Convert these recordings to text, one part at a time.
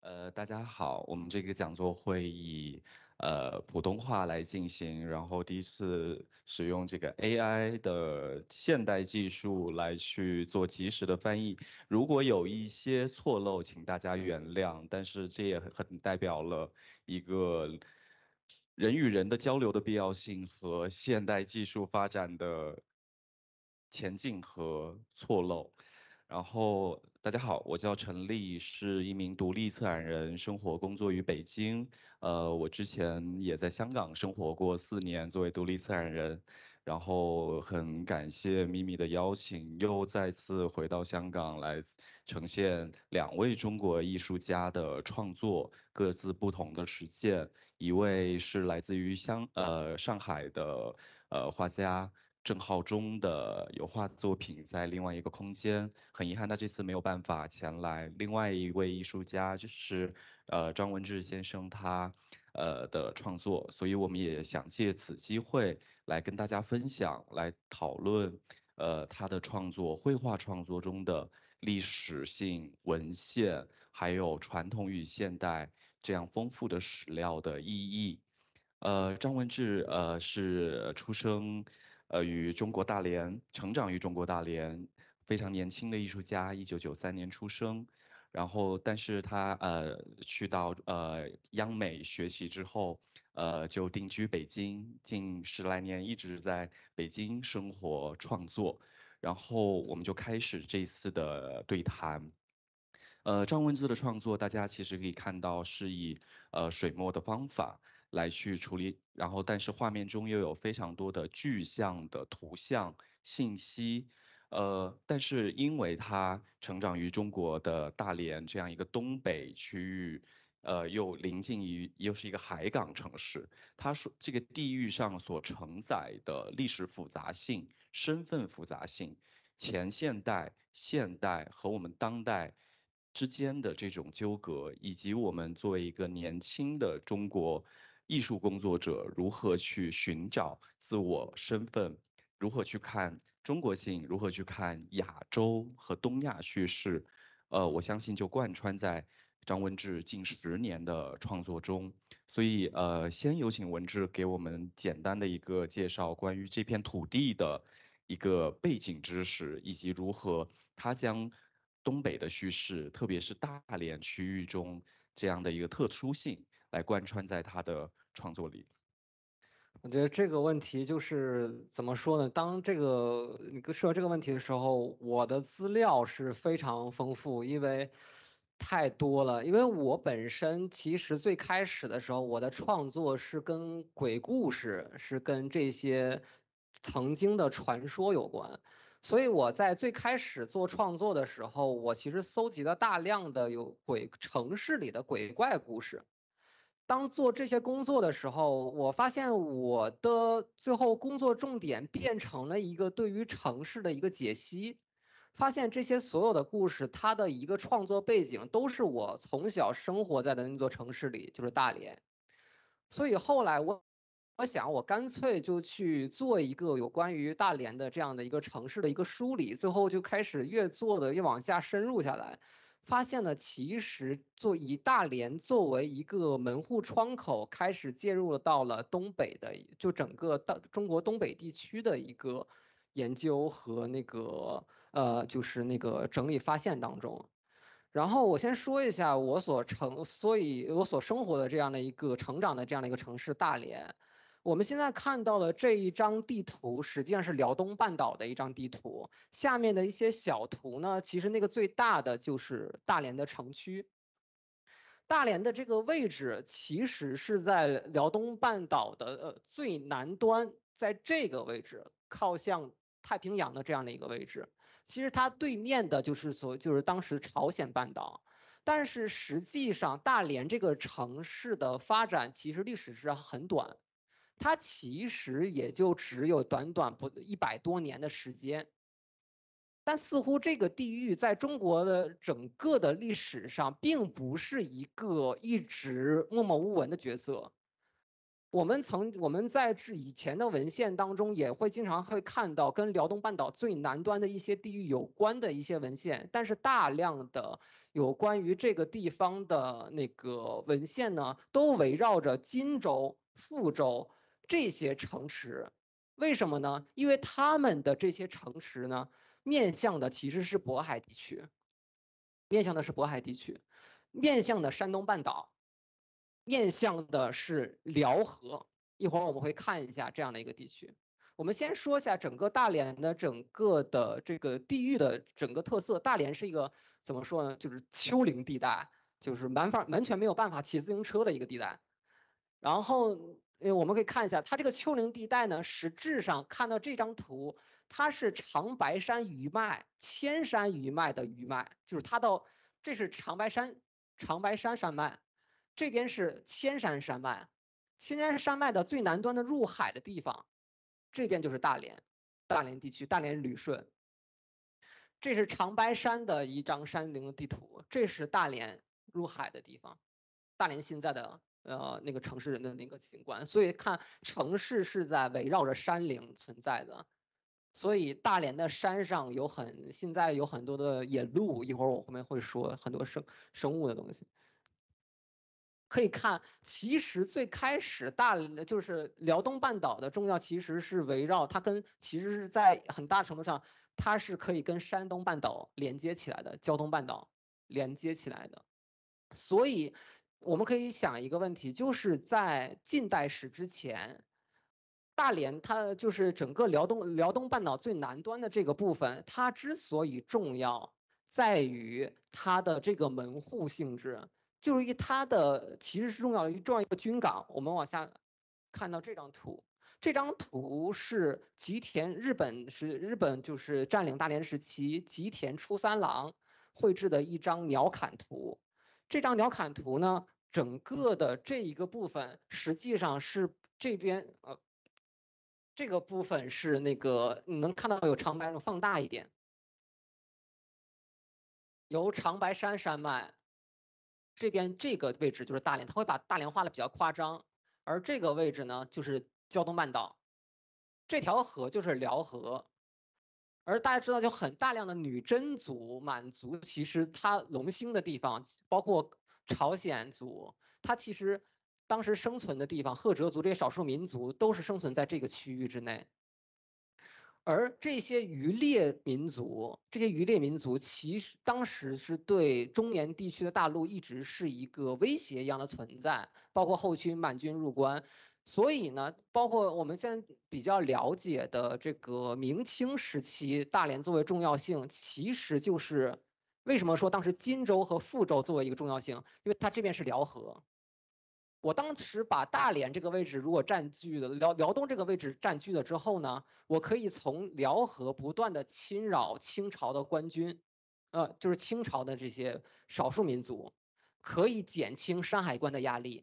大家好，我们这个讲座会以普通话来进行，然后第一次使用这个 AI 的现代技术来去做及时的翻译。如果有一些错漏，请大家原谅，但是这也很代表了一个人与人的交流的必要性和现代技术发展的前进和错漏。然后，大家好，我叫陈立，是一名独立策展人，生活工作于北京。我之前也在香港生活过4年，作为独立策展人。然后很感谢咪咪的邀请，又再次回到香港来呈现2位中国艺术家的创作，各自不同的实践。一位是来自于上海的画家。郑浩中的油画作品在另外一个空间，很遗憾他这次没有办法前来。另外一位艺术家就是张文志先生的创作，所以我们也想借此机会来跟大家分享，来讨论他的创作，绘画创作中的历史性文献，还有传统与现代这样丰富的史料的意义。张文志是出生于中国大连，成长于中国大连，非常年轻的艺术家，1993年出生。然后，但是他去到央美学习之后，就定居北京，近10来年一直在北京生活创作。然后我们就开始这次的对谈。张文字的创作，大家其实可以看到是以水墨的方法来去处理，然后但是画面中又有非常多的具象的图像信息，但是因为他成长于中国的大连这样一个东北区域。又临近于，又是一个海港城市，它说这个地域上所承载的历史复杂性、身份复杂性、前现代、现代和我们当代之间的这种纠葛，以及我们作为一个年轻的中国艺术工作者，如何去寻找自我身份，如何去看中国性，如何去看亚洲和东亚叙事，我相信就贯穿在张文志近10年的创作中。所以，先有请文志给我们简单的一个介绍，关于这片土地的一个背景知识，以及如何他将东北的叙事，特别是大连区域中这样的一个特殊性，来贯穿在他的创作里。 我觉得这个问题就是怎么说呢？当你说这个问题的时候，我的资料是非常丰富，因为太多了。因为我本身其实最开始的时候，我的创作是跟鬼故事，是跟这些曾经的传说有关。所以我在最开始做创作的时候，我其实搜集了大量的有城市里的鬼怪故事。当做这些工作的时候，我发现我的最后工作重点变成了一个对于城市的一个解析，发现这些所有的故事，它的一个创作背景都是我从小生活在的那座城市里，就是大连。所以后来我想，我干脆就去做一个有关于大连的这样的一个城市的一个梳理，最后就开始越做的越往下深入下来，发现呢，其实以大连作为一个门户窗口，开始介入了到了东北的，就整个中国东北地区的一个研究和就是那个整理发现当中。然后我先说一下我所生活的这样的一个成长的这样的一个城市大连。我们现在看到的这一张地图，实际上是辽东半岛的一张地图。下面的一些小图呢，其实那个最大的就是大连的城区。大连的这个位置其实是在辽东半岛的最南端，在这个位置靠向太平洋的这样的一个位置。其实它对面的就是当时朝鲜半岛，但是实际上大连这个城市的发展其实历史是很短，它其实也就只有短短不100多年的时间。但似乎这个地域在中国的整个的历史上，并不是一个一直默默无闻的角色。 我们在以前的文献当中也会经常会看到跟辽东半岛最南端的一些地域有关的一些文献，但是大量的有关于这个地方的那个文献呢，都围绕着荆州、富州这些城池。为什么呢？因为他们的这些城池呢，面向的其实是渤海地区，面向的是渤海地区，面向的山东半岛。面向的是辽河，一会儿我们会看一下这样的一个地区。我们先说一下整个大连的整个的这个地域的整个特色。大连是一个怎么说呢？就是丘陵地带，就是完全没有办法骑自行车的一个地带。然后，我们可以看一下它这个丘陵地带呢，实质上看到这张图，它是长白山余脉、千山余脉的余脉，就是这是长白山山脉。这边是千山山脉，千山山脉的最南端的入海的地方，这边就是大连地区，大连旅顺。这是长白山的一张山林的地图，这是大连入海的地方，大连现在的那个城市的那个景观。所以看城市是在围绕着山岭存在的，所以大连的山上现在有很多的野鹿，一会儿我后面会说很多生物的东西。可以看，其实最开始就是辽东半岛的重要，其实是围绕它其实是在很大程度上，它是可以跟山东半岛连接起来的，胶东半岛连接起来的。所以我们可以想一个问题，就是在近代史之前，大连它就是整个辽东半岛最南端的这个部分，它之所以重要，在于它的这个门户性质。就是它的其实是重要一个军港。我们往下看到这张图，这张图是日本就是占领大连时期吉田初三郎绘制的一张鸟瞰图。这张鸟瞰图呢，整个的这一个部分实际上是这边这个部分是那个你能看到有长白，放大一点，由长白山山脉。这边这个位置就是大连，他会把大连画的比较夸张，而这个位置呢就是胶东半岛，这条河就是辽河，而大家知道就很大量的女真族、满族，其实它龙兴的地方，包括朝鲜族，它其实当时生存的地方，赫哲族这些少数民族都是生存在这个区域之内。而这些渔猎民族其实当时是对中原地区的大陆一直是一个威胁一样的存在，包括后期满军入关。所以呢，包括我们现在比较了解的这个明清时期大连作为重要性，其实就是为什么说当时荆州和富州作为一个重要性，因为它这边是辽河。我当时把大连这个位置如果占据了辽东这个位置占据了之后呢，我可以从辽河不断的侵扰清朝的官军，就是清朝的这些少数民族，可以减轻山海关的压力。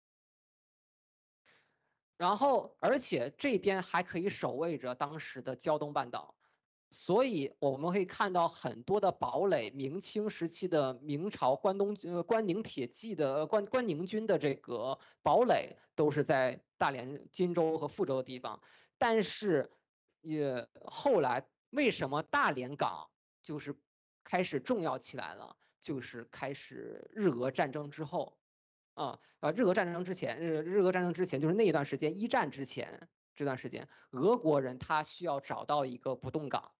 然后，而且这边还可以守卫着当时的胶东半岛。所以我们可以看到很多的堡垒，明清时期的明朝关宁铁骑的关宁军的这个堡垒都是在大连、金州和富州的地方。但是后来为什么大连港就是开始重要起来了？就是开始日俄战争之后。日俄战争之前，日俄战争之前就是那一段时间，一战之前这段时间，俄国人他需要找到一个不动港。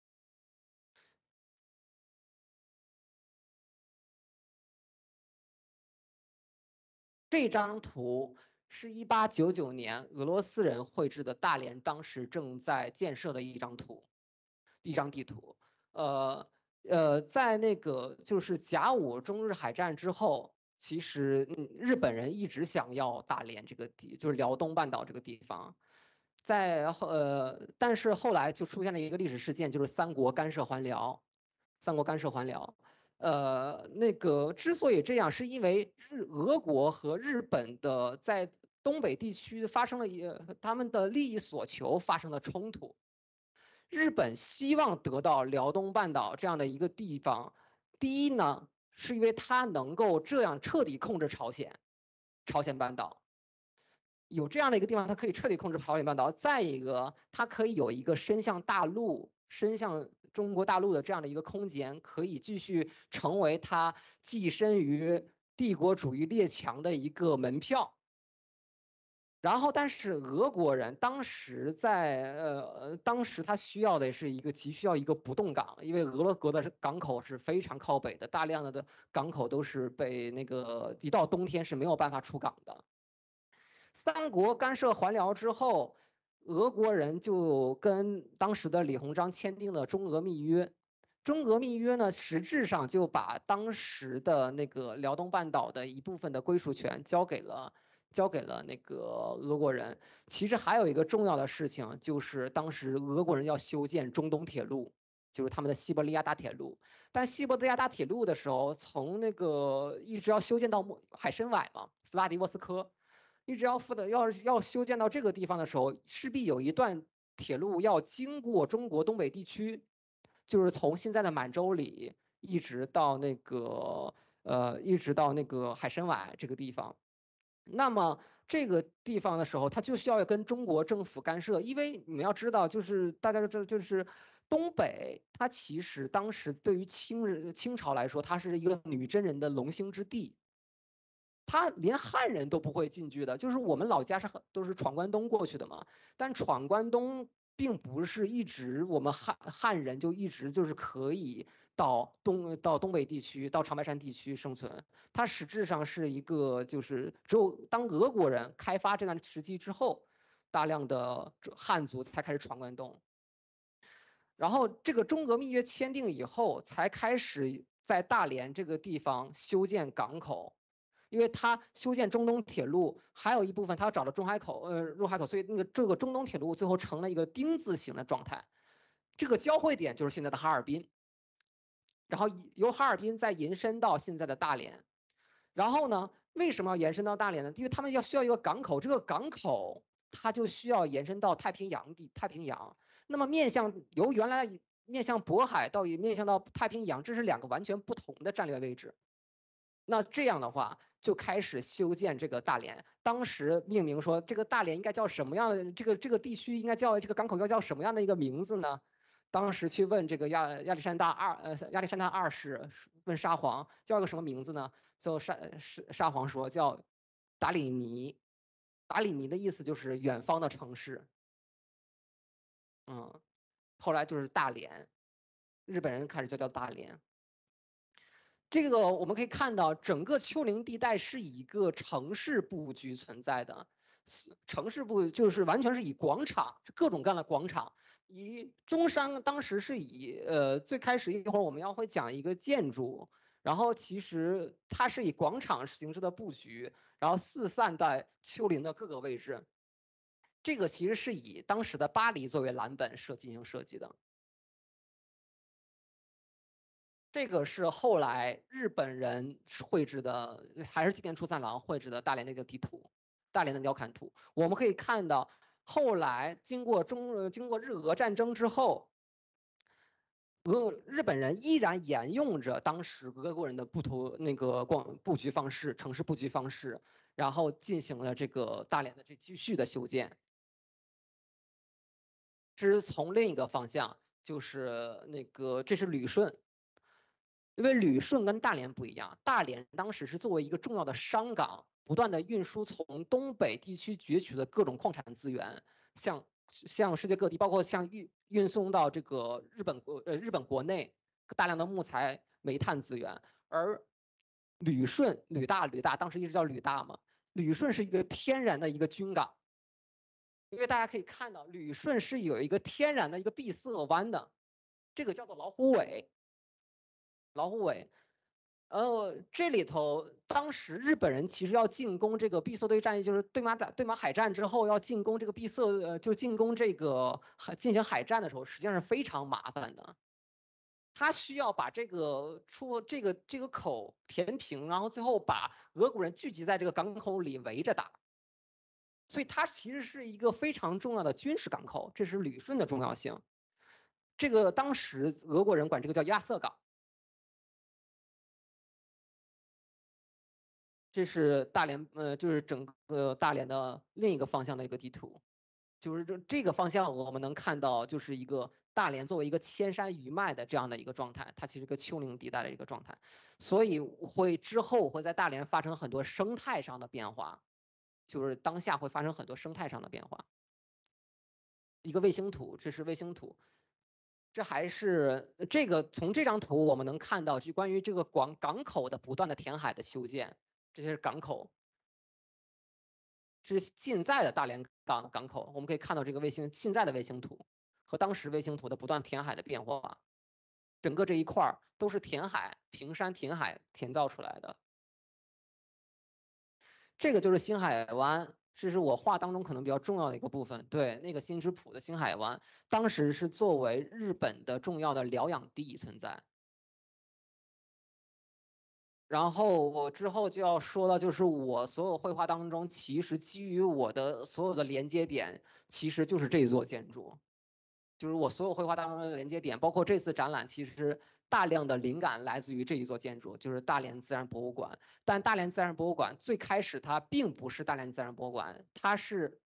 这张图是1899年俄罗斯人绘制的大连当时正在建设的一张地图。呃在那个就是甲午中日海战之后，其实日本人一直想要大连这个就是辽东半岛这个地方。但是后来就出现了一个历史事件，就是三国干涉还辽。三国干涉还辽。那个之所以这样，是因为俄国和日本的在东北地区他们的利益所求发生了冲突。日本希望得到辽东半岛这样的一个地方，第一呢，是因为它能够这样彻底控制朝鲜半岛。 有这样的一个地方，它可以彻底控制朝鲜半岛。再一个，它可以有一个伸向大陆、伸向中国大陆的这样的一个空间，可以继续成为它跻身于帝国主义列强的一个门票。然后，但是俄国人当时他需要的是急需要一个不动港，因为俄国的港口是非常靠北的，大量的港口都是被那个一到冬天是没有办法出港的。三国干涉还辽之后，俄国人就跟当时的李鸿章签订了中俄密约。中俄密约呢，实质上就把当时的那个辽东半岛的一部分的归属权交给了那个俄国人。其实还有一个重要的事情，就是当时俄国人要修建中东铁路，就是他们的西伯利亚大铁路。但西伯利亚大铁路的时候，从那个一直要修建到海参崴嘛，弗拉迪沃斯科。一直要修建到这个地方的时候，势必有一段铁路要经过中国东北地区，就是从现在的满洲里一直到那个海参崴这个地方。那么这个地方的时候，它就需要跟中国政府干涉，因为你们要知道，就是大家就是东北，它其实当时对于清朝来说，它是一个女真人的龙兴之地。他连汉人都不会进去的，就是我们老家都是闯关东过去的嘛，但闯关东并不是一直我们汉人就一直就是可以到东北地区到长白山地区生存，它实质上是一个就是只有当俄国人开发这段时期之后，大量的汉族才开始闯关东，然后这个中俄密约签订以后，才开始在大连这个地方修建港口。因为它修建中东铁路，还有一部分它要找到入海口，所以这个中东铁路最后成了一个丁字形的状态。这个交汇点就是现在的哈尔滨，然后由哈尔滨再延伸到现在的大连。然后呢，为什么要延伸到大连呢？因为他们需要一个港口，这个港口它就需要延伸到太平洋。那么由原来面向渤海到面向到太平洋，这是两个完全不同的战略位置。那这样的话，就开始修建这个大连。当时命名说这个大连应该叫什么样的？这个地区应该叫这个港口要叫什么样的一个名字呢？当时去问这个亚历山大二世，问沙皇叫一个什么名字呢？最后沙皇说叫达里尼。达里尼的意思就是远方的城市。后来就是大连，日本人开始就叫大连。这个我们可以看到，整个丘陵地带是以一个城市布局存在的，城市布就是完全是以广场，各种各样的广场。中山当时是最开始一会儿我们会讲一个建筑，然后其实它是以广场形式的布局，然后四散在丘陵的各个位置。这个其实是以当时的巴黎作为蓝本进行设计的。这个是后来日本人绘制的，还是吉田初三郎绘制的大连的一个地图，大连的鸟瞰图。我们可以看到，后来经过日俄战争之后，日本人依然沿用着当时俄国人的布局方式，城市布局方式，然后进行了这个大连的继续的修建。这是从另一个方向，就是这是旅顺。因为旅顺跟大连不一样，大连当时是作为一个重要的商港，不断的运输从东北地区攫取的各种矿产资源，向世界各地，包括运送到这个日本国内大量的木材、煤炭资源。而旅大当时一直叫旅大嘛，旅顺是一个天然的一个军港，因为大家可以看到旅顺是有一个天然的一个闭塞湾的，这个叫做老虎尾。这里头当时日本人其实要进攻这个闭塞对战役，就是对马海战之后要进攻这个就进攻进行海战的时候，实际上是非常麻烦的。他需要把这个口填平，然后最后把俄国人聚集在这个港口里围着打。所以它其实是一个非常重要的军事港口，这是旅顺的重要性。这个当时俄国人管这个叫亚瑟港。 这是大连，就是整个大连的另一个方向的一个地图。就是这个方向，我们能看到，就是一个大连作为一个千山余脉的这样的一个状态，它其实是个丘陵地带的一个状态，所以之后会在大连发生很多生态上的变化，就是当下会发生很多生态上的变化。一个卫星图，这是卫星图，这还是这个从这张图我们能看到，就关于这个港口的不断的填海的修建，这些是港口。是现在的大连港口，我们可以看到这个卫星现在的卫星图和当时卫星图的不断填海的变化，整个这一块都是填海、平山填海填造出来的。这个就是新海湾，这是我画当中可能比较重要的一个部分。对，那个新之浦的新海湾，当时是作为日本的重要的疗养地存在。然后我之后就要说到，就是我所有绘画当中，其实基于我的所有的连接点，其实就是这座建筑，就是我所有绘画当中的连接点，包括这次展览，其实大量的灵感来自于这一座建筑，就是大连自然博物馆。但大连自然博物馆最开始它并不是大连自然博物馆，它是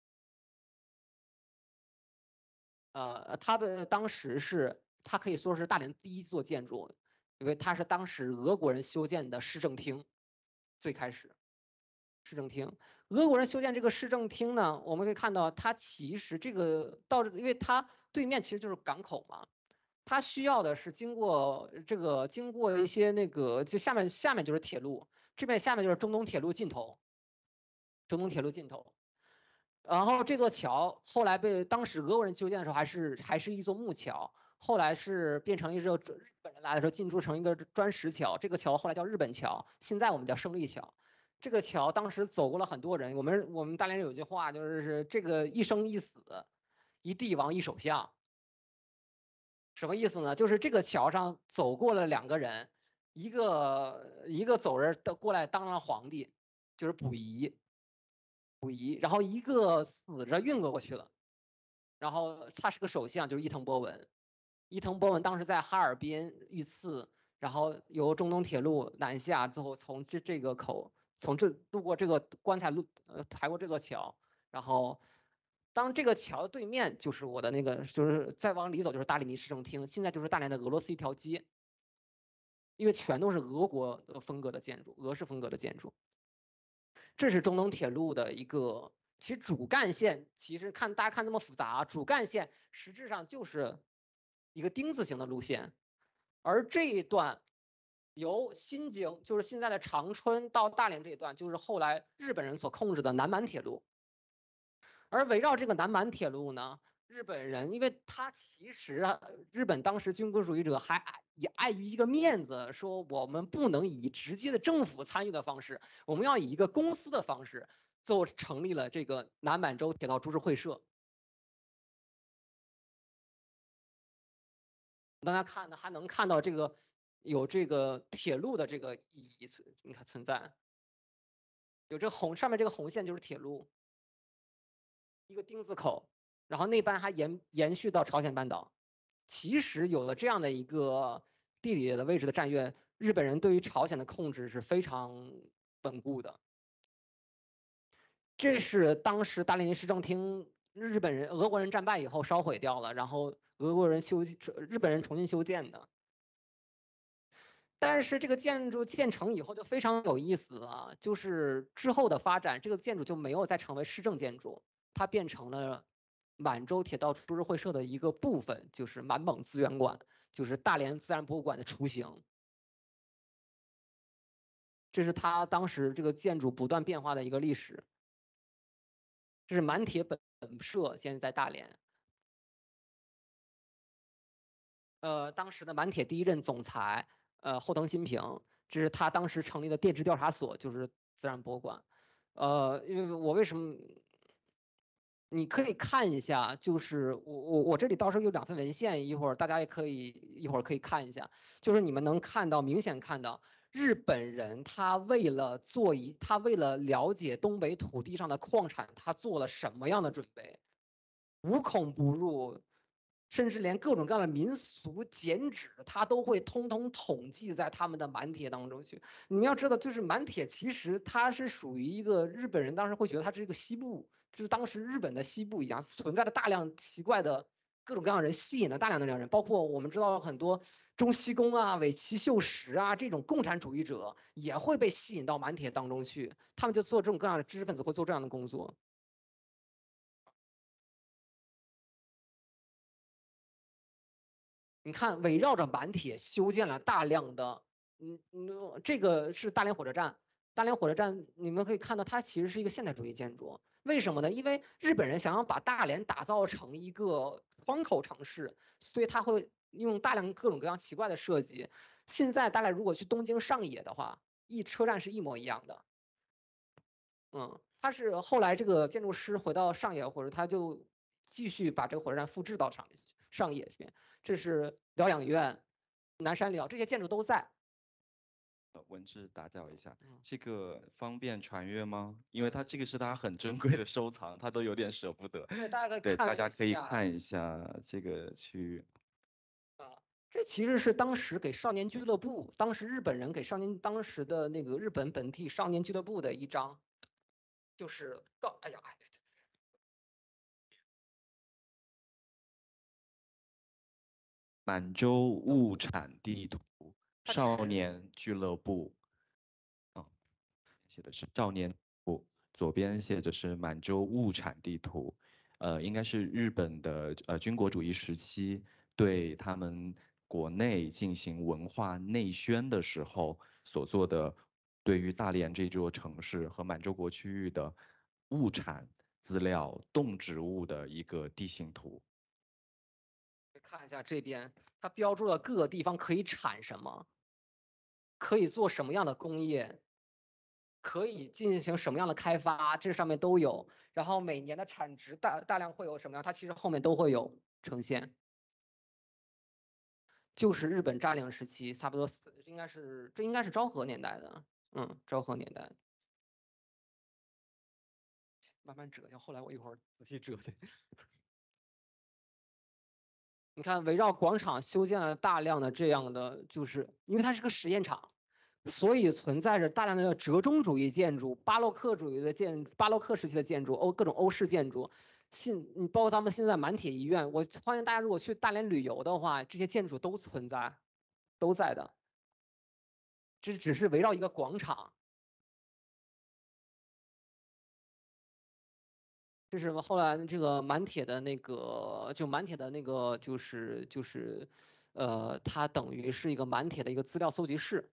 它的当时是它可以说是大连第一座建筑，因为它是当时俄国人修建的市政厅，最开始。市政厅，俄国人修建这个市政厅呢，我们可以看到，它其实这个因为它对面其实就是港口嘛，它需要的是经过一些那个，就下面就是铁路，这边下面就是中东铁路尽头，中东铁路尽头。然后这座桥后来被当时俄国人修建的时候还是一座木桥，后来是变成一座日本人来的时候进驻成一个砖石桥，这个桥后来叫日本桥，现在我们叫胜利桥。这个桥当时走过了很多人，我们大连人有句话就是这个一生一死，一帝王一首相，什么意思呢？就是这个桥上走过了两个人，一个走人过来当了皇帝，就是溥仪，然后一个死着运过去了。然后他是个首相，就是伊藤博文。伊藤博文当时在哈尔滨遇刺，然后由中东铁路南下，最后从这个口，从这路过这座棺材路，抬过这座桥，然后当这个桥的对面就是我的那个，就是再往里走就是大连的市政厅，现在就是大连的俄罗斯一条街，因为全都是俄国风格的建筑，俄式风格的建筑。这是中东铁路的一个，其实主干线，其实大家看这么复杂啊，主干线实质上就是一个丁字形的路线，而这一段由新京，就是现在的长春到大连这一段，就是后来日本人所控制的南满铁路。而围绕这个南满铁路呢，日本人因为他其实日本当时军国主义者还也碍于一个面子，说我们不能以直接的政府参与的方式，我们要以一个公司的方式，成立了这个南满洲铁道株式会社。大家看呢，还能看到这个有这个铁路的这个意义你看存在，有这上面这个红线就是铁路，一个丁字口，然后那班还延续到朝鲜半岛。其实有了这样的一个地理的位置的战略，日本人对于朝鲜的控制是非常稳固的。这是当时大连市政厅俄国人战败以后烧毁掉了，然后日本人重新修建的。但是这个建筑建成以后就非常有意思了，就是之后的发展，这个建筑就没有再成为市政建筑，它变成了满洲铁道株式会社的一个部分，就是满蒙资源馆，就是大连自然博物馆的雏形。这是它当时这个建筑不断变化的一个历史。这是满铁本社，现在在大连。当时的满铁第一任总裁，后藤新平，这是他当时成立的电池调查所，就是自然博物馆。因为我为什么？你可以看一下，就是我这里到时候有两份文献，一会儿大家也可以看一下，就是你们能看到明显看到日本人他为了了解东北土地上的矿产，他做了什么样的准备，无孔不入， 甚至连各种各样的民俗剪纸，它都会通通统计在他们的满帖当中去。你们要知道，就是满帖其实它是属于一个日本人当时会觉得它是一个西部，就是当时日本的西部一样，存在着大量奇怪的各种各样的人，吸引了大量的人，包括我们知道很多中西宫啊、尾崎秀实啊这种共产主义者也会被吸引到满帖当中去，他们就做这种各样的知识分子会做这样的工作。你看，围绕着满铁修建了大量的，这个是大连火车站。大连火车站，你们可以看到，它其实是一个现代主义建筑。为什么呢？因为日本人想要把大连打造成一个窗口城市，所以他会用大量各种各样奇怪的设计。现在大概如果去东京上野的话，车站是一模一样的。他是后来这个建筑师回到上野，或者他就继续把这个火车站复制到上野这边。这是疗养院、南山疗这些建筑都在。 文字打搅一下，这个方便传阅吗？因为它这个是他很珍贵的收藏，他都有点舍不得。 对，大家可以对， 看大家可以一下看一下这个区。 这其实是当时给少年俱乐部，当时日本人给当时的那个日本本地少年俱乐部的一张，就是哎呀， 满洲物产地图，少年俱乐部。写的是少年部，左边写的是满洲物产地图，应该是日本的军国主义时期对他们国内进行文化内宣的时候所做的，对于大连这座城市和满洲国区域的物产资料、动植物的一个地形图。 看一下这边，它标注了各个地方可以产什么，可以做什么样的工业。可以进行什么样的开发，这上面都有。然后每年的产值大量会有什么样，它其实后面都会有呈现。就是日本占领时期，差不多这应该是昭和年代的，昭和年代。慢慢折腾，后来我一会儿仔细折去。你看，围绕广场修建了大量的这样的，就是因为它是个实验场。所以存在着大量的折中主义建筑、巴洛克巴洛克时期的建筑、各种欧式建筑，包括他们现在满铁医院。我欢迎大家如果去大连旅游的话，这些建筑都存在，都在的。这只是围绕一个广场。这是后来这个满铁的那个，它等于是一个满铁的一个资料搜集室。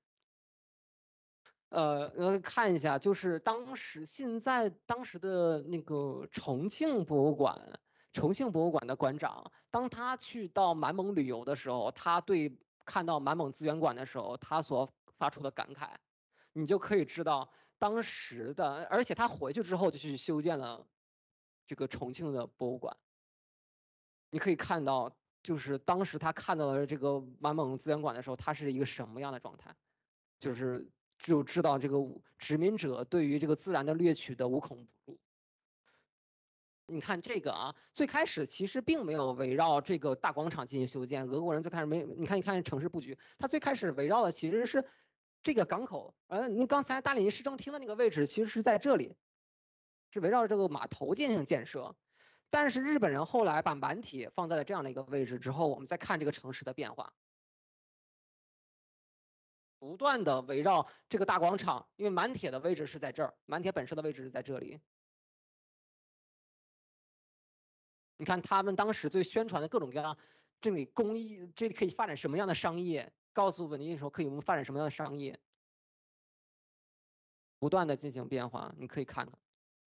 看一下，就是当时的那个重庆博物馆的馆长，当他去到满蒙旅游的时候，看到满蒙资源馆的时候，他所发出的感慨，你就可以知道当时的，而且他回去之后就去修建了这个重庆的博物馆，你可以看到，就是当时他看到了这个满蒙资源馆的时候，他是一个什么样的状态。就知道这个殖民者对于这个自然的掠取的无孔不入。你看这个啊，最开始其实并没有围绕这个大广场进行修建，俄国人最开始没，你看城市布局，它最开始围绕的其实是这个港口，您刚才大连市政厅的那个位置其实是在这里，是围绕着这个码头进行建设。但是日本人后来把满铁放在了这样的一个位置之后，我们再看这个城市的变化。不断的围绕这个大广场，因为满铁的位置是在这儿，满铁本身的位置是在这里。你看他们当时最宣传的各种各样，这里工艺，这里可以发展什么样的商业？告诉本地人说可以我们发展什么样的商业？不断的进行变化，你可以看看。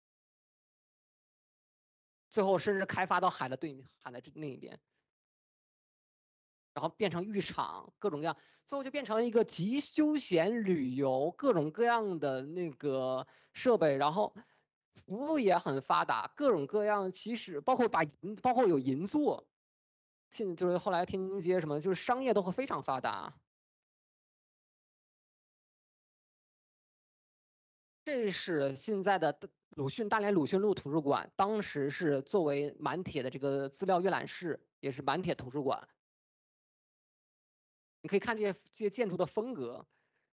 最后甚至开发到海的对面，海的另一边。然后变成浴场，各种各样，最后就变成一个集休闲旅游各种各样的那个设备，然后服务也很发达，各种各样，其实包括有银座，就是后来天津街什么，就是商业都会非常发达。这是现在的大连鲁迅路图书馆，当时是作为满铁的这个资料阅览室， 也是满铁图书馆。你可以看这些建筑的风格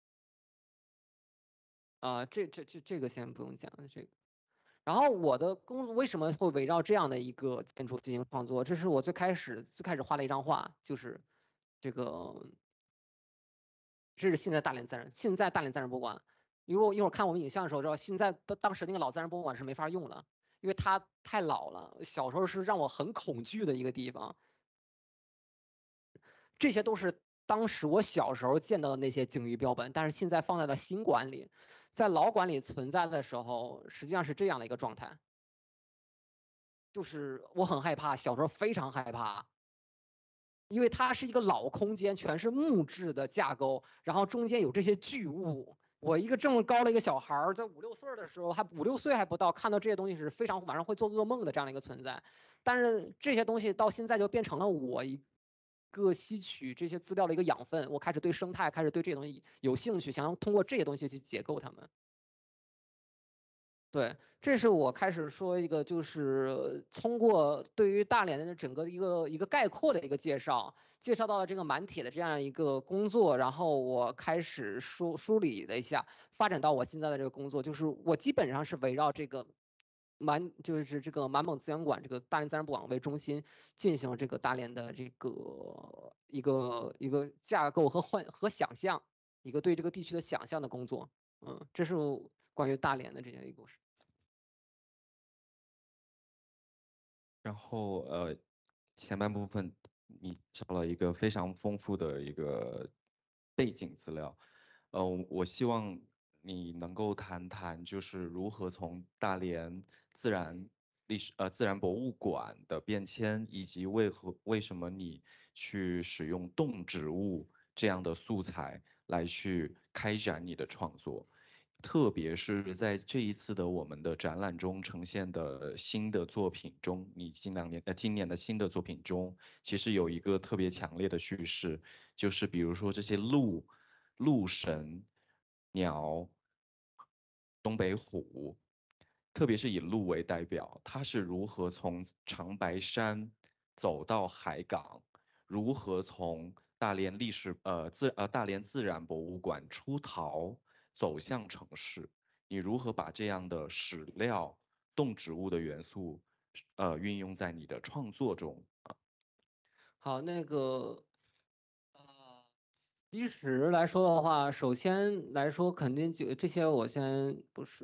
啊，这个先不用讲这个。然后我的工作为什么会围绕这样的一个建筑进行创作？这是我最开始画了一张画，就是这个，这是现在大连自然博物馆。如果一会儿看我们影像的时候知道，现在当时那个老自然博物馆是没法用的，因为它太老了，小时候是让我很恐惧的一个地方。这些都是当时我小时候见到的那些鲸鱼标本，但是现在放在了新馆里，在老馆里存在的时候，实际上是这样的一个状态。就是我很害怕，小时候非常害怕，因为它是一个老空间，全是木质的架构，然后中间有这些巨物。我一个这么高的一个小孩儿，在5、6岁的时候，5、6岁还不到，看到这些东西是非常晚上会做噩梦的这样的一个存在。但是这些东西到现在就变成了我一个吸取这些资料的一个养分，我开始对生态，开始对这些东西有兴趣，想要通过这些东西去解构它们。对，这是我开始说一个，就是通过对于大连的整个一个概括的一个介绍，介绍到了这个满铁的这样一个工作，然后我开始梳理了一下，发展到我现在的这个工作，就是我基本上是围绕这个就是这个满蒙自然馆这个大连自然博物馆为中心，进行这个大连的这个一个架构和想象，一个对这个地区的想象的工作。这是关于大连的这样一个故事。 然后前半部分你找了一个非常丰富的一个背景资料，我希望你能够谈谈，就是如何从大连自然自然博物馆的变迁，以及为什么你去使用动植物这样的素材来去开展你的创作。特别是在这一次的我们的展览中呈现的新的作品中，你今年的新的作品中，其实有一个特别强烈的叙事，就是比如说这些鹿神、鸟、东北虎，特别是以鹿为代表，它是如何从长白山走到海港，如何从大连自然博物馆出逃走向城市，你如何把这样的史料、动植物的元素，运用在你的创作中？ 好，那个，呃，其实来说的话，首先来说，肯定就这些，我先不说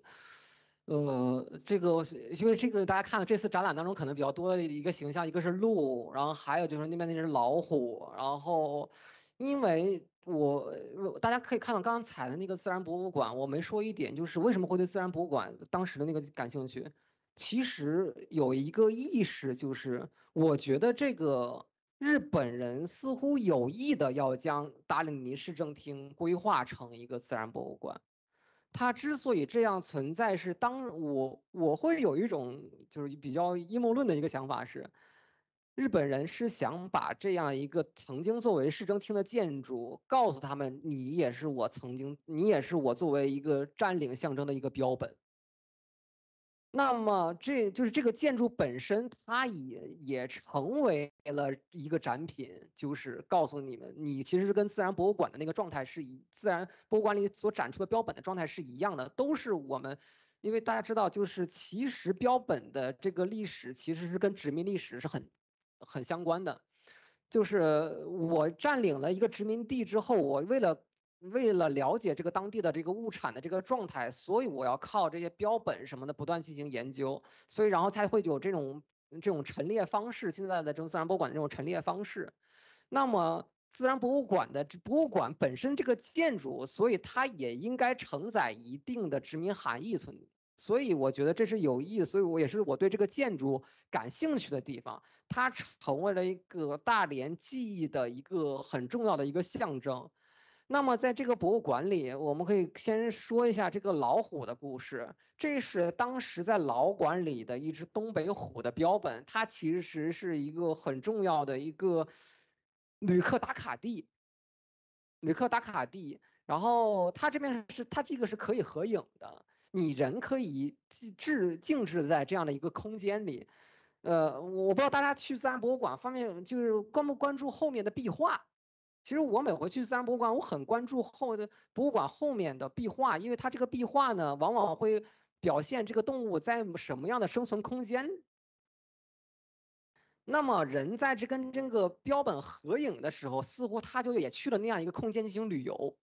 这个因为这个大家看了这次展览当中可能比较多的一个形象，一个是鹿，然后还有就是那边那只老虎，然后因为大家可以看到刚才的那个自然博物馆，我没说一点，就是为什么会对自然博物馆当时的那个感兴趣。其实有一个意识，就是我觉得这个日本人似乎有意的要将达里尼市政厅规划成一个自然博物馆。它之所以这样存在，是我会有一种就是比较阴谋论的一个想法是，日本人是想把这样一个曾经作为市政厅的建筑，告诉他们你也是我作为一个占领象征的一个标本。那么这就是这个建筑本身，它也成为了一个展品，就是告诉你们，你其实是跟自然博物馆的那个状态自然博物馆里所展出的标本的状态是一样的，都是我们，因为大家知道，就是其实标本的这个历史其实是跟殖民历史是很相关的。就是我占领了一个殖民地之后，我为了了解这个当地的这个物产的这个状态，所以我要靠这些标本什么的不断进行研究，所以然后才会有这种陈列方式，现在的这种自然博物馆的这种陈列方式。那么自然博物馆的博物馆本身这个建筑，所以它也应该承载一定的殖民含义存在。所以我觉得这是有意思，所以我对这个建筑感兴趣的地方。它成为了一个大连记忆的一个很重要的一个象征。那么在这个博物馆里，我们可以先说一下这个老虎的故事。这是当时在老馆里的一只东北虎的标本，它其实是一个很重要的一个旅客打卡地。然后它这个是可以合影的，你人可以静置在这样的一个空间里。 我不知道大家去自然博物馆方面就是关不关注后面的壁画。其实我每回去自然博物馆，我很关注博物馆后面的壁画，因为它这个壁画呢，往往会表现这个动物在什么样的生存空间。那么人在跟这个标本合影的时候，似乎他就也去了那样一个空间进行旅游。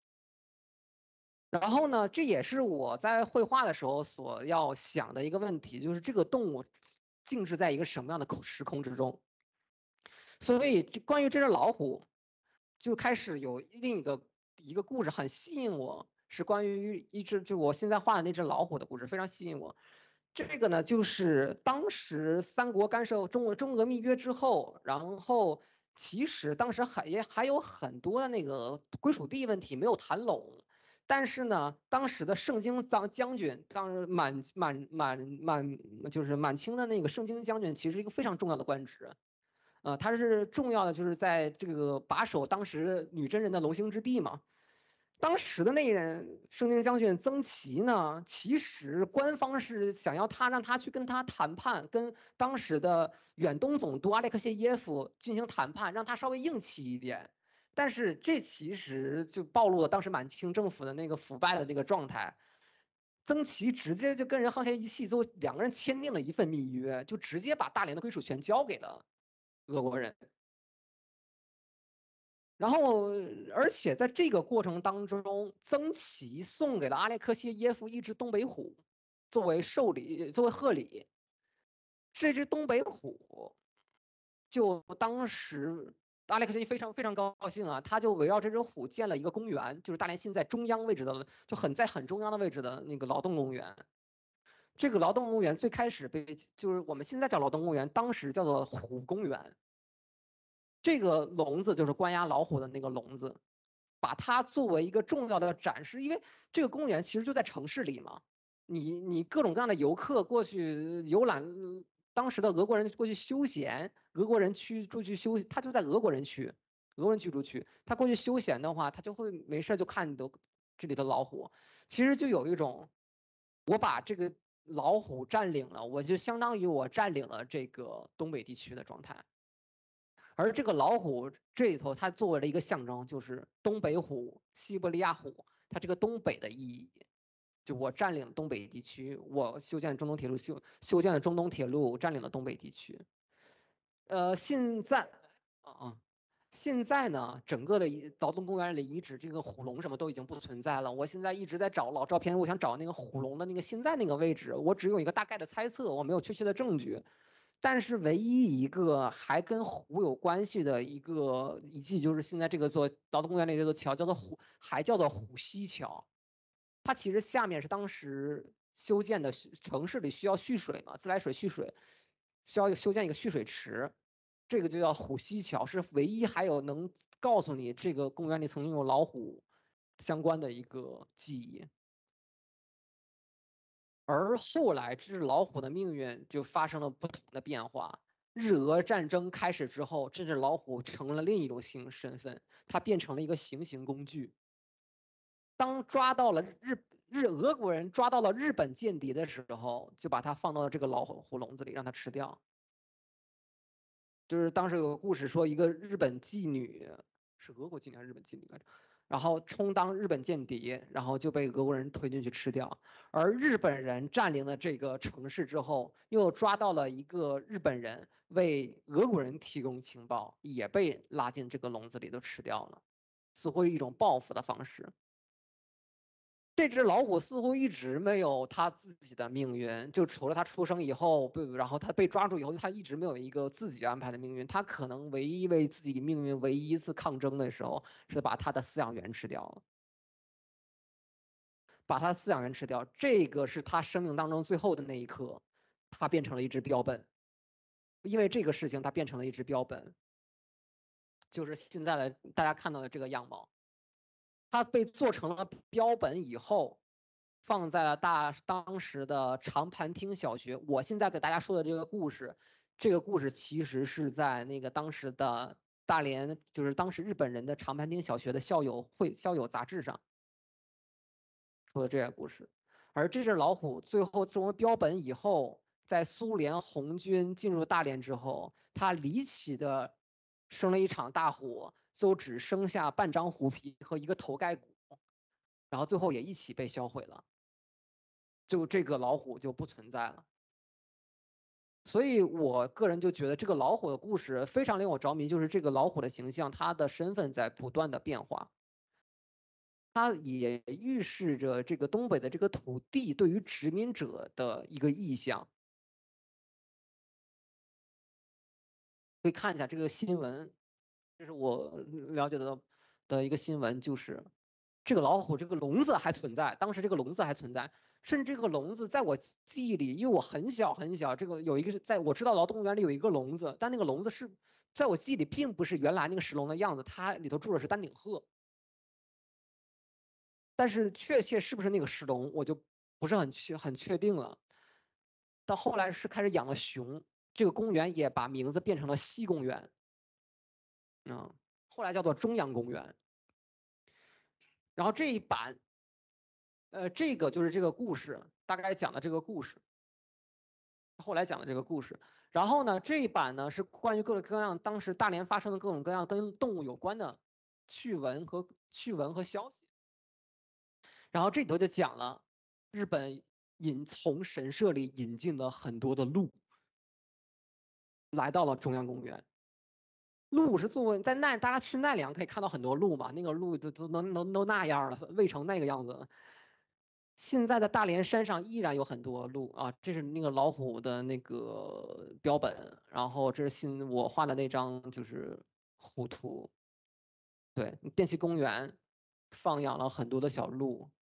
然后呢，这也是我在绘画的时候所要想的一个问题，就是这个动物静置在一个什么样的时空之中。所以关于这只老虎，就开始有另一个故事很吸引我，是关于就我现在画的那只老虎的故事，非常吸引我。这个呢，就是当时三国干涉中俄密约之后，然后其实当时还有很多的那个归属地问题没有谈拢。但是呢，当时的盛京将军，就是满清的那个盛京将军，其实是一个非常重要的官职。他是重要的，就是在这个把守当时女真人的龙兴之地嘛。当时的那人盛京将军曾琦呢，其实官方是想要让他去跟他谈判，跟当时的远东总督阿列克谢耶夫进行谈判，让他稍微硬气一点。但是这其实就暴露了当时满清政府的那个腐败的那个状态。曾琦直接就跟人沆瀣一气，最后两个人签订了一份密约，就直接把大连的归属权交给了俄国人。然后，而且在这个过程当中，曾琦送给了阿列克谢耶夫一只东北虎，作为寿礼，作为贺礼。这只东北虎，就当时阿列克谢非常非常高兴啊，他就围绕这只虎建了一个公园，就是大连现在中央位置的，就很中央的位置的那个劳动公园。这个劳动公园最开始就是我们现在叫劳动公园，当时叫做虎公园。这个笼子就是关押老虎的那个笼子，把它作为一个重要的展示，因为这个公园其实就在城市里嘛，你各种各样的游客过去游览，当时的俄国人过去休闲，俄国人出去休息，他就在俄国人区，俄国人居住区，他过去休闲的话，他就会没事就看这里的老虎，其实就有一种我把这个老虎占领了，我就相当于我占领了这个东北地区的状态。而这个老虎这里头，它作为了一个象征，就是东北虎、西伯利亚虎，它这个东北的意义。就我占领东北地区，我修建中东铁路，修建了中东铁路，占领了东北地区。现在，现在呢，整个的劳动公园里遗址，这个虎笼什么都已经不存在了。我现在一直在找老照片，我想找那个虎笼的那个现在那个位置，我只有一个大概的猜测，我没有确切的证据。但是唯一一个还跟虎有关系的一个遗迹，就是现在这个劳动公园里这座桥，还叫做虎溪桥。它其实下面是当时修建的城市里需要蓄水嘛，自来水蓄水，需要修建一个蓄水池，这个就叫虎溪桥，是唯一还有能告诉你这个公园里曾经有老虎相关的一个记忆。而后来，这只老虎的命运就发生了不同的变化。日俄战争开始之后，这只老虎成了另一种身份，它变成了一个行刑工具。当抓到了俄国人抓到了日本间谍的时候，就把它放到了这个老虎笼子里，让它吃掉。就是当时有个故事说，一个日本妓女，是俄国妓女还是日本妓女来着？然后充当日本间谍，然后就被俄国人推进去吃掉。而日本人占领了这个城市之后，又抓到了一个日本人为俄国人提供情报，也被拉进这个笼子里头吃掉了，似乎是一种报复的方式。这只老虎似乎一直没有它自己的命运，就除了它出生以后，然后它被抓住以后，它一直没有一个自己安排的命运。它可能唯一为自己命运唯一一次抗争的时候，是把它的饲养员吃掉了，把它的饲养员吃掉。这个是它生命当中最后的那一刻，它变成了一只标本。因为这个事情，它变成了一只标本，就是现在的大家看到的这个样貌。它被做成了标本以后，放在了当时的长盘町小学。我现在给大家说的这个故事，这个故事其实是在那个当时的大连，就是当时日本人的长盘町小学的校友杂志上说的这个故事。而这只老虎最后作为标本以后， 在苏联红军进入大连之后，它离奇的生了一场大火，最后只剩下半张虎皮和一个头盖骨，然后最后也一起被销毁了，就这个老虎就不存在了。所以我个人就觉得这个老虎的故事非常令我着迷，就是这个老虎的形象，它的身份在不断的变化，它也预示着这个东北的这个土地对于殖民者的一个意向。可以看一下这个新闻，这是我了解的一个新闻，就是这个老虎这个笼子还存在，当时这个笼子还存在，甚至这个笼子在我记忆里，因为我很小很小，这个有一个是在我知道劳动公园里有一个笼子，但那个笼子是在我记忆里并不是原来那个石笼的样子，它里头住的是丹顶鹤，但是确切是不是那个石笼，我就不是很确定了。到后来是开始养了熊，这个公园也把名字变成了西公园，后来叫做中央公园。然后这一版，这个就是这个故事，大概讲的这个故事，后来讲的这个故事。然后呢，这一版呢是关于各种各样当时大连发生的各种各样跟动物有关的趣闻和消息。然后这里头就讲了日本从神社里引进了很多的鹿，来到了中央公园。鹿是作为大家去奈良可以看到很多鹿嘛，那个鹿都都那样了，喂成那个样子。现在的大连山上依然有很多鹿啊，这是那个老虎的那个标本，然后这是我画的那张就是虎图。对，汴西公园放养了很多的小鹿。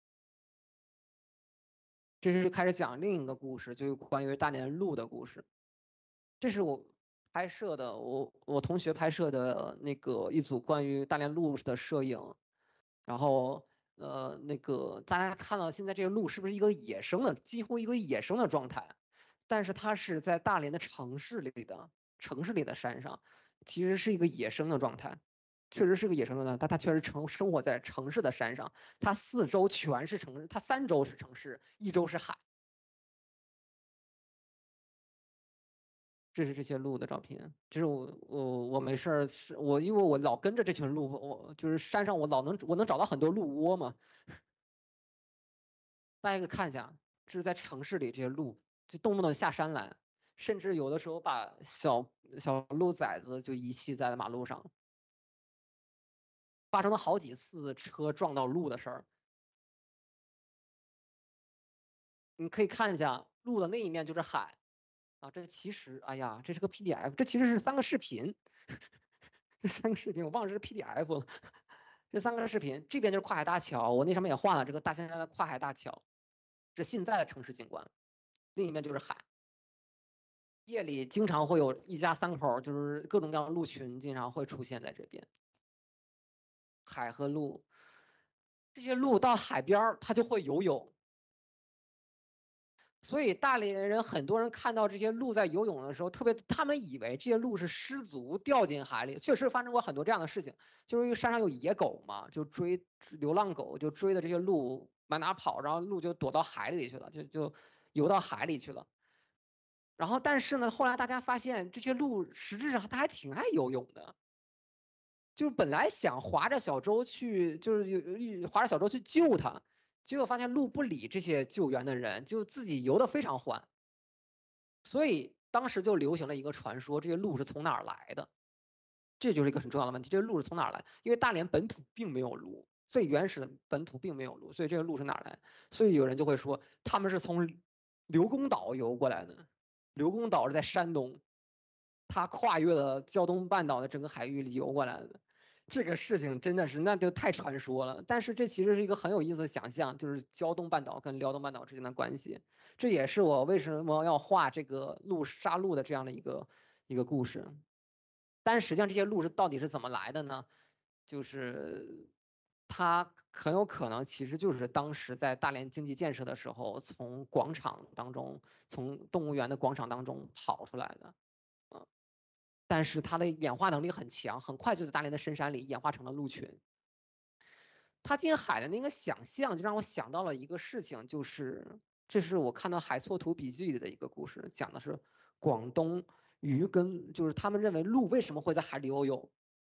这是开始讲另一个故事，就是关于大连鹿的故事。这是我拍摄的，我同学拍摄的那个一组关于大连鹿的摄影。然后那个大家看到现在这个鹿是不是一个野生的，几乎一个野生的状态？但是它是在大连的城市里的山上，其实是一个野生的状态，确实是个野生的状态。它确实生活在城市的山上，它4周全是城市，它3周是城市，1周是海。这是这些鹿的照片，这是我没事儿，是因为我老跟着这群鹿，我就是山上我能找到很多鹿窝嘛。大家可以看一下，这是在城市里这些鹿，就动不动下山来，甚至有的时候把小鹿崽子就遗弃在马路上，发生了好几次车撞到鹿的事儿。你可以看一下鹿的那一面就是海啊，这其实哎呀，这是个 PDF，这其实是3个视频，这3个视频我忘了是 PDF 了。这3个视频，这边就是跨海大桥，我那上面也画了这个大兴安的跨海大桥，这现在的城市景观，另一面就是海。夜里经常会有一家3口，就是各种各样的鹿群经常会出现在这边。海和鹿，这些鹿到海边儿它就会游泳，所以大连人很多人看到这些鹿在游泳的时候，他们以为这些鹿是失足掉进海里，确实发生过很多这样的事情，就是因为山上有野狗嘛，就追流浪狗，就追的这些鹿满哪跑，然后鹿就躲到海里去了，就游到海里去了。然后但是呢，后来大家发现这些鹿实质上它还挺爱游泳的，就是本来想划着小舟去，就是划着小舟去救它，结果发现鹿不理这些救援的人，就自己游得非常缓。所以当时就流行了一个传说，这些鹿是从哪儿来的？这就是一个很重要的问题，这些鹿是从哪儿来？因为大连本土并没有鹿，最原始的本土并没有鹿，所以这个鹿是哪儿来？所以有人就会说，他们是从刘公岛游过来的。刘公岛是在山东，它跨越了胶东半岛的整个海域里游过来的。这个事情真的是那就太传说了，但是这其实是一个很有意思的想象，就是胶东半岛跟辽东半岛之间的关系。这也是我为什么要画这个杀戮的这样的一个故事。但是实际上这些鹿到底是怎么来的呢？就是它很有可能其实就是当时在大连经济建设的时候，从广场当中，从动物园的广场当中跑出来的。但是它的演化能力很强，很快就在大连的深山里演化成了鹿群。它进海的那个想象就让我想到了一个事情，就是这是我看到海错图笔记里的一个故事，讲的是广东鱼跟就是他们认为鹿为什么会在海里游泳。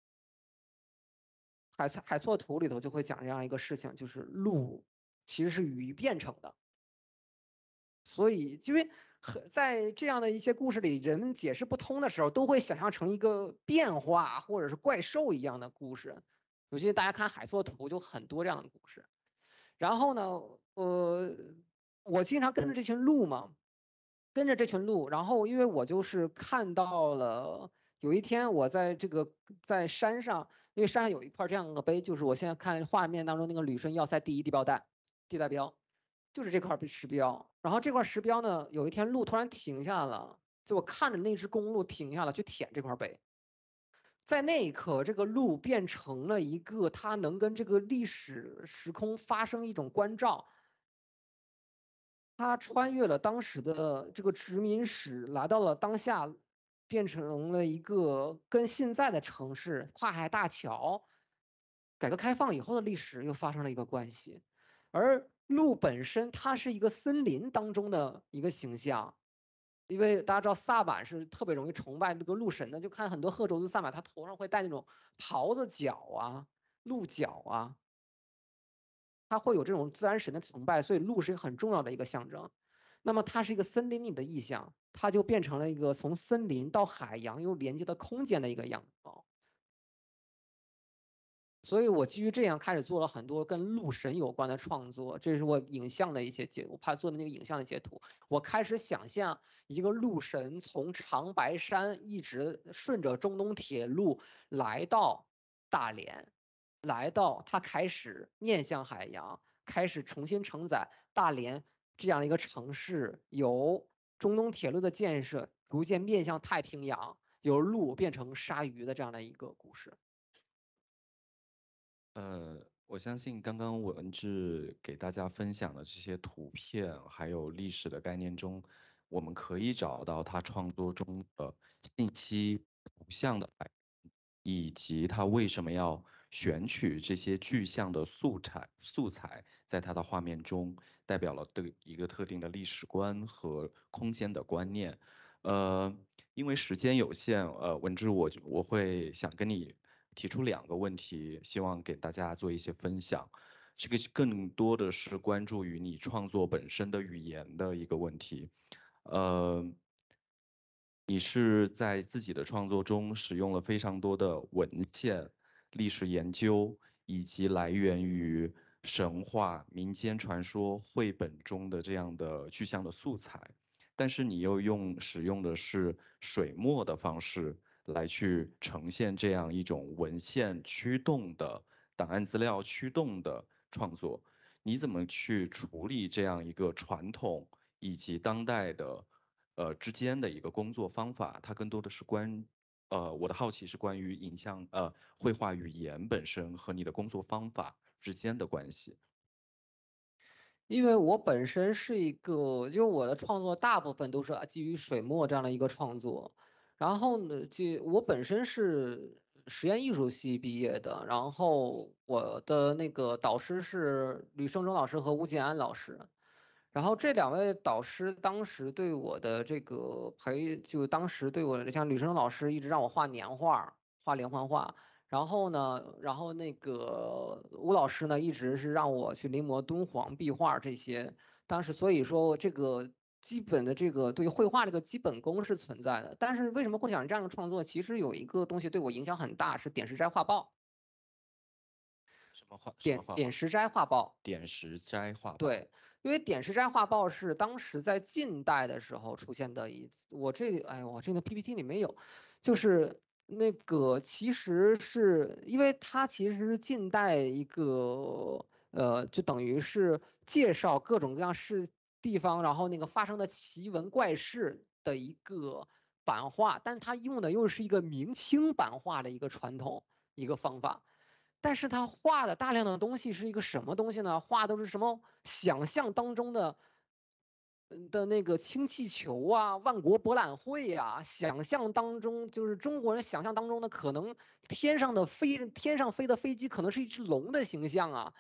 海错图里头就会讲这样一个事情，就是鹿其实是鱼变成的。所以，因为在这样的一些故事里，人们解释不通的时候，都会想象成一个变化或者是怪兽一样的故事。尤其大家看海错图，就很多这样的故事。然后呢，我经常跟着这群鹿嘛，跟着这群鹿，然后因为我就是看到了，有一天我在山上，因为山上有一块这样的碑，就是我现在看画面当中那个旅顺要塞第一地带标，就是这块石标。然后这块石标呢，有一天鹿突然停下了，就我看着那只公鹿停下了去舔这块碑。在那一刻，这个鹿变成了一个它能跟这个历史时空发生一种关照，它穿越了当时的这个殖民史，来到了当下，变成了一个跟现在的城市跨海大桥，改革开放以后的历史又发生了一个关系。而鹿本身它是一个森林当中的一个形象，因为大家知道萨满是特别容易崇拜这个鹿神的，就看很多贺州的萨满，他头上会戴那种狍子角啊、鹿角啊，他会有这种自然神的崇拜，所以鹿是一个很重要的一个象征。那么它是一个森林里的意象，它就变成了一个从森林到海洋又连接到空间的一个样貌。所以我基于这样开始做了很多跟鹿神有关的创作，这是我影像的一些我怕做的那个影像的截图。我开始想象一个鹿神从长白山一直顺着中东铁路来到大连，来到它开始面向海洋，开始重新承载大连这样一个城市，由中东铁路的建设逐渐面向太平洋，由鹿变成鲨鱼的这样的一个故事。 我相信刚刚文志给大家分享的这些图片，还有历史的概念中，我们可以找到他创作中的信息图像的来源，以及他为什么要选取这些具象的素材，在他的画面中代表了一个特定的历史观和空间的观念。呃，因为时间有限，文志我会想跟你提出2个问题，希望给大家做一些分享。这个更多的是关注于你创作本身的语言的一个问题。呃，你是在自己的创作中使用了非常多的文献、历史研究，以及来源于神话、民间传说、绘本中的这样的具象的素材，但是你又使用的是水墨的方式来去呈现这样一种文献驱动的档案资料驱动的创作。你怎么去处理这样一个传统以及当代的之间的一个工作方法？它更多的是我的好奇是关于绘画语言本身和你的工作方法之间的关系。 因为我本身是一个，就我的创作大部分都是基于水墨这样的一个创作，然后呢，我本身是实验艺术系毕业的，然后我的那个导师是吕胜洲老师和吴建安老师，然后这2位导师当时对我的这个就当时对我的像吕生老师一直让我画年画，画连环画。然后呢，然后那个吴老师呢，一直是让我去临摹敦煌壁画这些。当时所以说这个基本的这个对于绘画这个基本功是存在的。但是为什么会想这样的创作？其实有一个东西对我影响很大，是点石斋画报。点什么画报？ 石斋画报。 点石斋画报。 对，因为点石斋画报是当时在近代的时候出现的我这个 PPT 里没有，就是那个其实是因为它其实是近代一个就等于是介绍各种各样地方，然后那个发生的奇闻怪事的一个版画，但它用的又是一个明清版画的一个传统一个方法。但是他画的大量的东西是一个什么东西呢？画都是什么想象当中的那个氢气球啊，万国博览会呀、想象当中就是中国人想象当中的可能天上飞的飞机可能是一只龙的形象啊，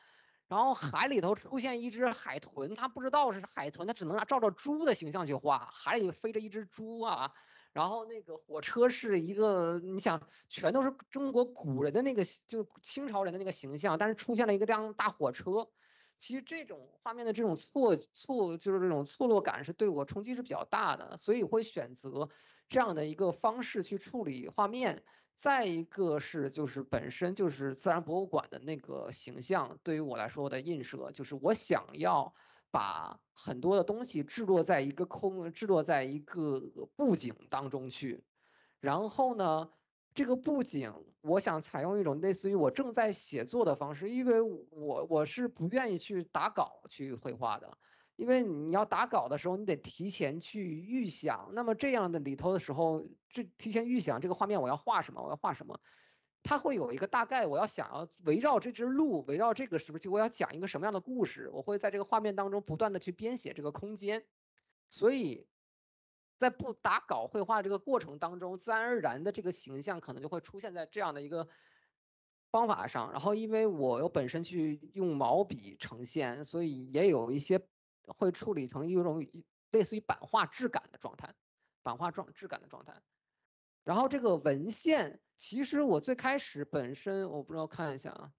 然后海里头出现一只海豚，他不知道是海豚，他只能照着猪的形象去画，海里飞着一只猪啊。然后那个火车是一个，你想，全都是中国古人的那个，就清朝人的那个形象，但是出现了一个这样大火车。其实这种画面的这种就是这种错落感是对我冲击是比较大的，所以会选择这样的一个方式去处理画面。再一个是就是本身就是自然博物馆的那个形象，对于我来说的映射，就是我想要把很多的东西制作在一个布景当中去。然后呢，这个布景我想采用一种类似于我正在写作的方式，因为我是不愿意去打稿去绘画的。因为你要打稿的时候，你得提前去预想。那么这样的里头的时候，提前预想这个画面我要画什么，我要画什么，它会有一个大概，我要围绕这只鹿，围绕这个是不是我要讲一个什么样的故事？我会在这个画面当中不断的去编写这个空间。所以在不打稿绘画这个过程当中，自然而然的这个形象可能就会出现在这样的一个方法上。然后因为我又本身去用毛笔呈现，所以也有一些会处理成一种类似于版画质感的状态，质感的状态。然后这个文献，其实我最开始本身我不知道看一下啊。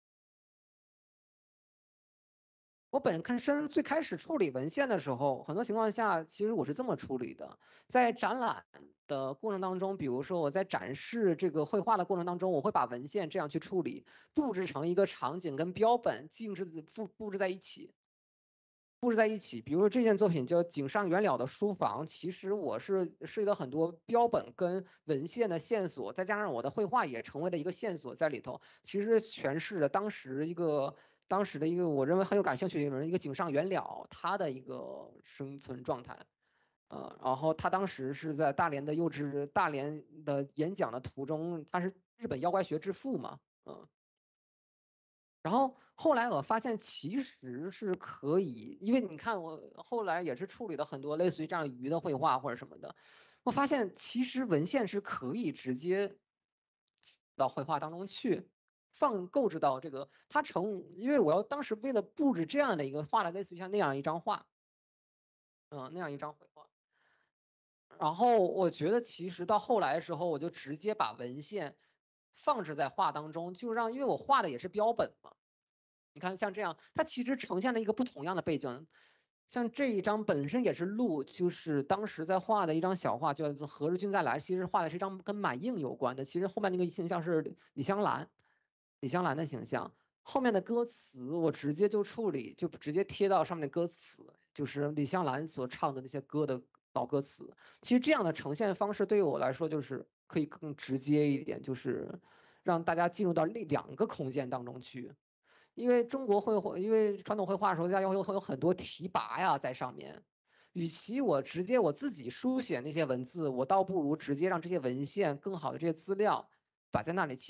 我本身最开始处理文献的时候，很多情况下其实我是这么处理的。在展览的过程当中，比如说我在展示这个绘画的过程当中，我会把文献这样去处理，布置成一个场景跟标本布置在一起。比如说这件作品叫井上原了的书房，其实我是涉及到很多标本跟文献的线索，再加上我的绘画也成为了一个线索在里头，其实诠释了当时的一个我认为很有感兴趣的人，一个井上原了他的一个生存状态。然后他当时是在大连的演讲的途中，他是日本妖怪学之父嘛。然后后来我发现其实是可以，因为你看我后来也是处理了很多类似于这样鱼的绘画或者什么的，我发现其实文献是可以直接到绘画当中去购置到这个因为我当时为了布置这样的一个画的类似于像那样一张画，那样一张绘画。然后我觉得其实到后来的时候，我就直接把文献放置在画当中，因为我画的也是标本嘛。你看像这样，它其实呈现了一个不同样的背景。像这一张本身也是鹿，就是当时在画的一张小画，叫做《何日君再来》，其实画的是一张跟满映有关的。其实后面那个形象是李香兰的形象。后面的歌词我直接就处理，就直接贴到上面的歌词，就是李香兰所唱的那些歌的老歌词。其实这样的呈现方式对于我来说就是可以更直接一点，就是让大家进入到两个空间当中去。因为因为传统绘画的时候，大家会有很多提拔呀在上面。与其我直接我自己书写那些文字，我倒不如直接让这些文献更好的这些资料摆在那里。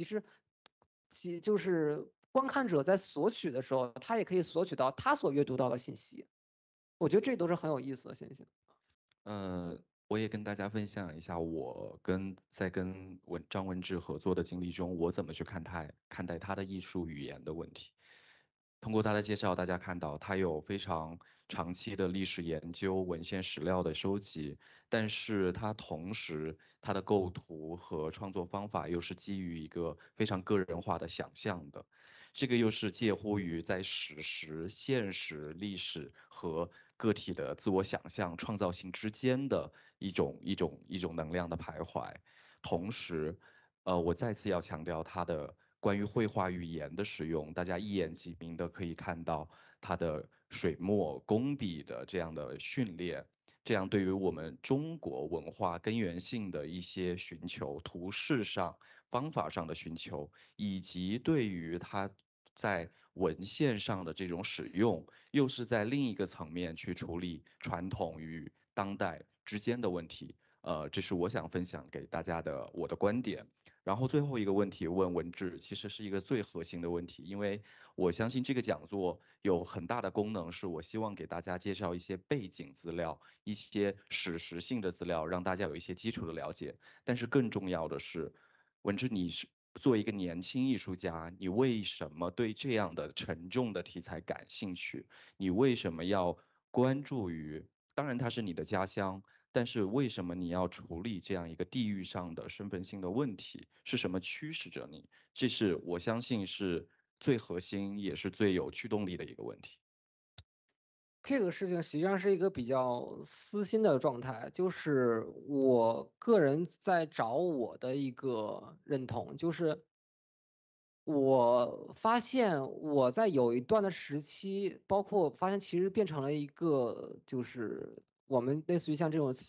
就是观看者在索取的时候，他也可以索取到他所阅读到的信息。我觉得这都是很有意思的现象。 呃，我也跟大家分享一下我在跟张文志合作的经历中，我怎么去看待他的艺术语言的问题。通过他的介绍，大家看到他有非常长期的历史研究、文献史料的收集，但是他同时他的构图和创作方法又是基于一个非常个人化的想象的。这个又是介乎于在史实、现实、历史和个体的自我想象、创造性之间的一种能量的徘徊。同时，我再次要强调它的关于绘画语言的使用，大家一眼即明的可以看到它的水墨工笔的这样的训练。这样对于我们中国文化根源性的一些寻求，图式上、方法上的寻求，以及对于它在文献上的这种使用，又是在另一个层面去处理传统与当代之间的问题。这是我想分享给大家的我的观点。然后最后一个问题问文志，其实是一个最核心的问题，因为我相信这个讲座有很大的功能，是我希望给大家介绍一些背景资料、一些史实性的资料，让大家有一些基础的了解。但是更重要的是，文志， 作为一个年轻艺术家，你为什么对这样的沉重的题材感兴趣？你为什么要关注于？当然，它是你的家乡，但是为什么你要处理这样一个地域上的身份性的问题？是什么驱使着你？这是我相信是最核心，也是最有驱动力的一个问题。 这个事情实际上是一个比较私心的状态，就是我个人在找我的一个认同，就是我发现我在有一段的时期，包括我发现其实变成了一个，就是我们类似于像这种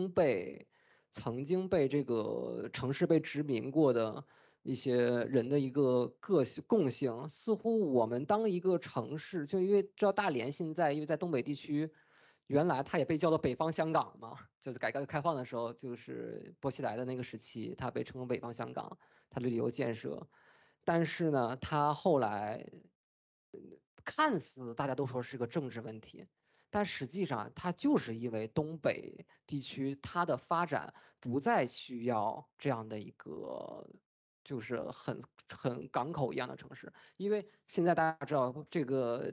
曾经被这个城市被殖民过的一些人的一个个性共性，似乎我们当一个城市，就因为知道大连现在因为在东北地区，原来它也被叫做北方香港嘛，就是改革开放的时候，就是薄熙来的那个时期，它被称为北方香港，它的旅游建设。但是呢，他后来看似大家都说是个政治问题，但实际上它就是因为东北地区它的发展不再需要这样的一个就是很港口一样的城市，因为现在大家知道这个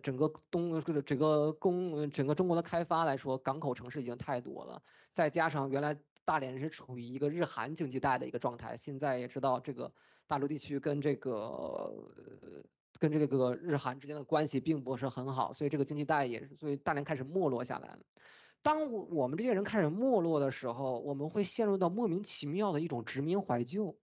整个中国的开发来说，港口城市已经太多了，再加上原来大连是处于一个日韩经济带的一个状态，现在也知道这个大陆地区跟这个日韩之间的关系并不是很好，所以这个经济带也是，所以大连开始没落下来了。当我们这些人开始没落的时候，我们会陷入到莫名其妙的一种殖民怀旧。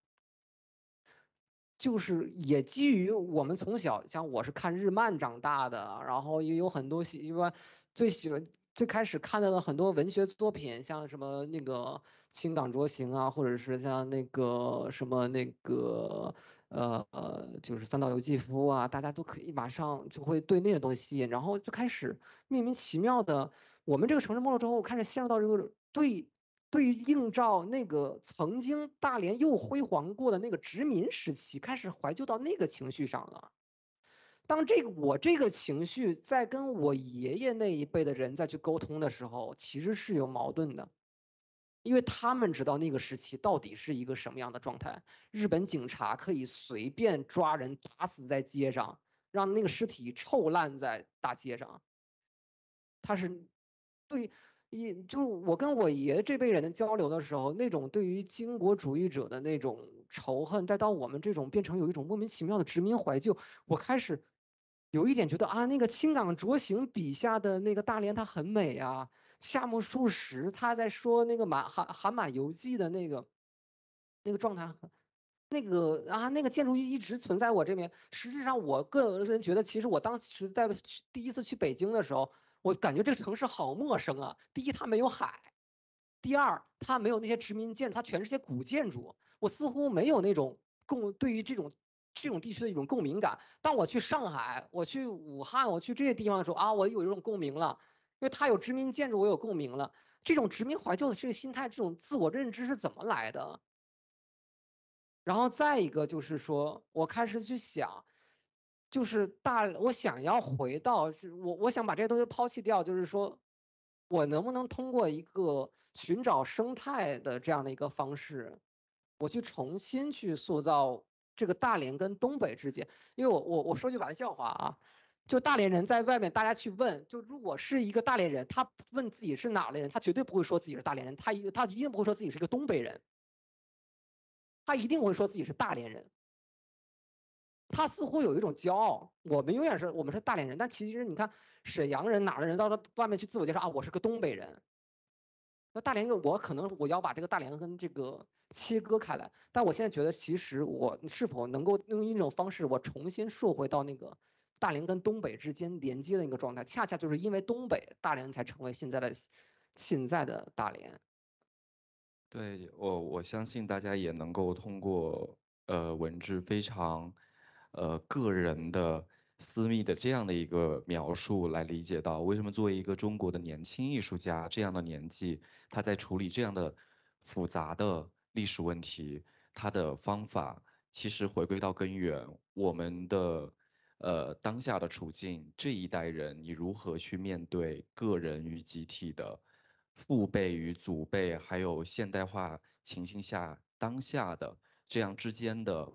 就是也基于我们从小，像我是看日漫长大的，然后也有很多一般最开始看到的很多文学作品，像什么那个《青港拙行》啊，或者是像那个什么那个就是三岛由纪夫啊，大家都可以马上就会对那个东西吸引，然后就开始莫名其妙的，我们这个城市没落之后，开始陷入到这个对于映照那个曾经大连又辉煌过的那个殖民时期，开始怀旧到那个情绪上了。当我这个情绪在跟我爷爷那一辈的人再去沟通的时候，其实是有矛盾的，因为他们知道那个时期到底是一个什么样的状态。日本警察可以随便抓人打死在街上，让那个尸体臭烂在大街上。他是对，就是我跟我爷这辈人的交流的时候，那种对于军国主义者的那种仇恨，再到我们这种变成有一种莫名其妙的殖民怀旧，我开始有一点觉得啊，那个青港拙行笔下的那个大连它很美啊，夏目漱石他在说那个韩满游记的那个状态那个建筑一直存在我这边。实质上，我个人觉得，其实我当时第一次去北京的时候，我感觉这个城市好陌生啊。第一，它没有海；第二，它没有那些殖民建筑，它全是些古建筑。我似乎没有那种对于这种地区的一种共鸣感。当我去上海、我去武汉、我去这些地方的时候啊，我有一种共鸣了，因为它有殖民建筑，我有共鸣了。这种殖民怀旧的这个心态，这种自我认知是怎么来的？然后再一个就是说，我开始去想，就是我想要回到，我想把这些东西抛弃掉，就是说我能不能通过一个寻找生态的这样的一个方式，我去重新去塑造这个大连跟东北之间。因为我说句玩笑话啊，就大连人在外面大家去问，就如果是一个大连人，他问自己是哪里人，他绝对不会说自己是大连人，他一定不会说自己是个东北人。他一定会说自己是大连人，他似乎有一种骄傲，我们是大连人，但其实你看沈阳人哪儿的人到了外面去自我介绍啊，我是个东北人。那大连我可能我要把这个大连跟这个切割开来，但我现在觉得其实我是否能够用一种方式，我重新说回到那个大连跟东北之间连接的一个状态，恰恰就是因为东北，大连才成为现在的大连。 对，我相信大家也能够通过文字非常个人的私密的这样的一个描述来理解到，为什么作为一个中国的年轻艺术家这样的年纪，他在处理这样的复杂的历史问题，他的方法其实回归到根源，我们的当下的处境，这一代人你如何去面对个人与集体的父辈与祖辈，还有现代化情形下当下的这样之间的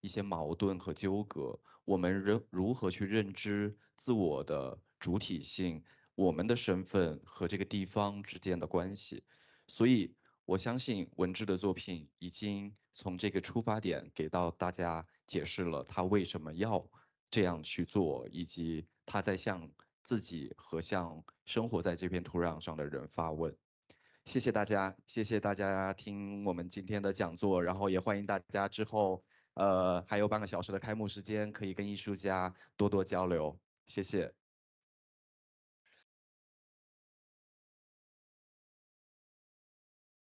一些矛盾和纠葛，我们如何去认知自我的主体性，我们的身份和这个地方之间的关系。所以我相信文志的作品已经从这个出发点给到大家解释了他为什么要这样去做，以及他在向自己和向生活在这片土壤上的人发问。谢谢大家，谢谢大家听我们今天的讲座，然后也欢迎大家之后，还有半个小时的开幕时间，可以跟艺术家多多交流，谢谢。